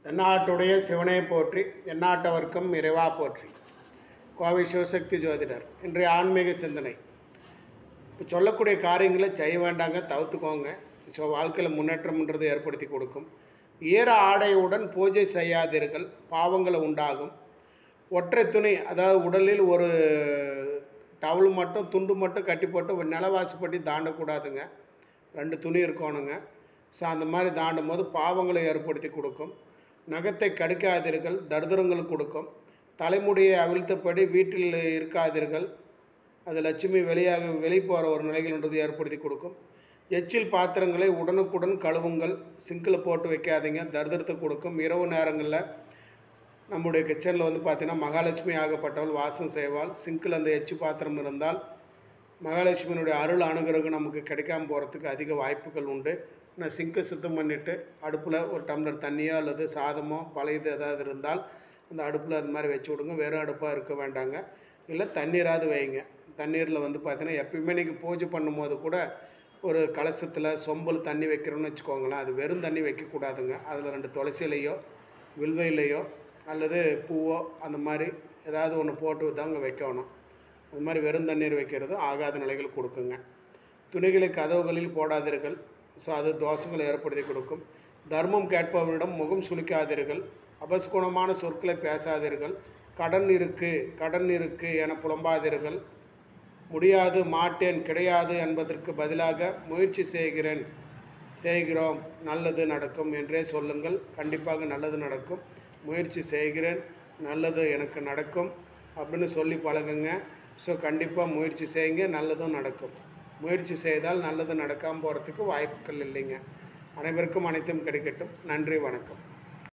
எந்நாட்டுடைய சிவனை போற்றி எந்நாட்டவர்க்கும் இறைவா போற்றி. கோவை சிவசக்தி ஜோதிடர். இன்றைய ஆன்மீக சிந்தனை. இப்போ சொல்லக்கூடிய காரியங்களை செய்ய வேண்டாங்க, தவிர்த்துக்கோங்க. ஸோ வாழ்க்கையில் முன்னேற்றம்ன்றது ஏற்படுத்தி கொடுக்கும். ஈர ஆடையுடன் பூஜை செய்யாதீர்கள், பாவங்களை உண்டாகும். ஒற்றை துணி, அதாவது உடலில் ஒரு டவல் மட்டும் துண்டு மட்டும் கட்டி போட்டு நிலவாசிப்பட்டி தாண்டக்கூடாதுங்க. 2 துணி இருக்கணுங்க. ஸோ அந்த மாதிரி தாண்டும் போது பாவங்களை ஏற்படுத்தி கொடுக்கும். நகத்தை கடிக்காதீர்கள், தரித்திரங்கள் கொடுக்கும். தலைமுடியை அவிழ்த்தபடி வீட்டில் இருக்காதீர்கள், அது லட்சுமி வெளியே போகிற ஒரு நிலைகள்ன்றது ஏற்படுத்தி கொடுக்கும். எச்சில் பாத்திரங்களை உடனுக்குடன் கழுவுங்கள், சிங்கில் போட்டு வைக்காதீங்க, தரித்திரத்தை கொடுக்கும். இரவு நேரங்களில் நம்முடைய கிச்சனில் பார்த்திங்கன்னா மகாலட்சுமி ஆகப்பட்டவள் வாசம் செய்வாள். சிங்கில் அந்த எச்சு பாத்திரம் இருந்தால் மகாலட்சுமியினுடைய அருள் அனுகிரகம் நமக்கு கிடைக்காமல் போகிறதுக்கு அதிக வாய்ப்புகள் உண்டு. நான் சிங்கை சுத்தம் பண்ணிவிட்டு அடுப்பில் ஒரு டம்ளர் தண்ணியோ அல்லது சாதமோ பழையது ஏதாவது இருந்தால் அந்த அடுப்பில் அது மாதிரி வச்சு விடுங்க. வெறும் அடுப்பாக இருக்க வேண்டாங்க. இல்லை தண்ணீராவது வைங்க. தண்ணீரில் பார்த்தீங்கன்னா எப்பயுமே நீங்கள் பூஜை பண்ணும்போது கூட ஒரு கலசத்தில் சொம்பில் தண்ணி வைக்கிறோன்னு வச்சுக்கோங்களேன். அது வெறும் தண்ணி வைக்கக்கூடாதுங்க. அதில் 2 துளசி இலையோ வில்வ இலையோ அல்லது பூவோ அந்த மாதிரி ஏதாவது ஒன்று போட்டு தாங்க வைக்கணும். அது மாதிரி வெறும் தண்ணீர் வைக்கிறது ஆகாத நிலைகள் கொடுக்குங்க. துணிகளை கதவுகளில் போடாதீர்கள். ஸோ அது தோஷங்களை ஏற்படுத்தி கொடுக்கும். தர்மம் கேட்பவரிடம் முகம் சுளிக்காதீர்கள். அபஸ்குணமான சொற்களை பேசாதீர்கள். கடன் இருக்கு என புலம்பாதீர்கள். முடியாது, மாட்டேன், கிடையாது என்பதற்கு பதிலாக முயற்சி செய்கிறோம், நல்லது நடக்கும் என்றே சொல்லுங்கள். கண்டிப்பாக நல்லது நடக்கும். முயற்சி செய்கிறேன், நல்லது எனக்கு நடக்கும் அப்படின்னு சொல்லி பழகுங்க. ஸோ கண்டிப்பாக முயற்சி செய்யுங்க, நல்லதும் நடக்கும். முயற்சி செய்தால் நல்லது நடக்காமல் போகிறதுக்கு வாய்ப்புகள் இல்லைங்க. அனைவருக்கும் அனைத்தும் கிடைக்கட்டும். நன்றி, வணக்கம்.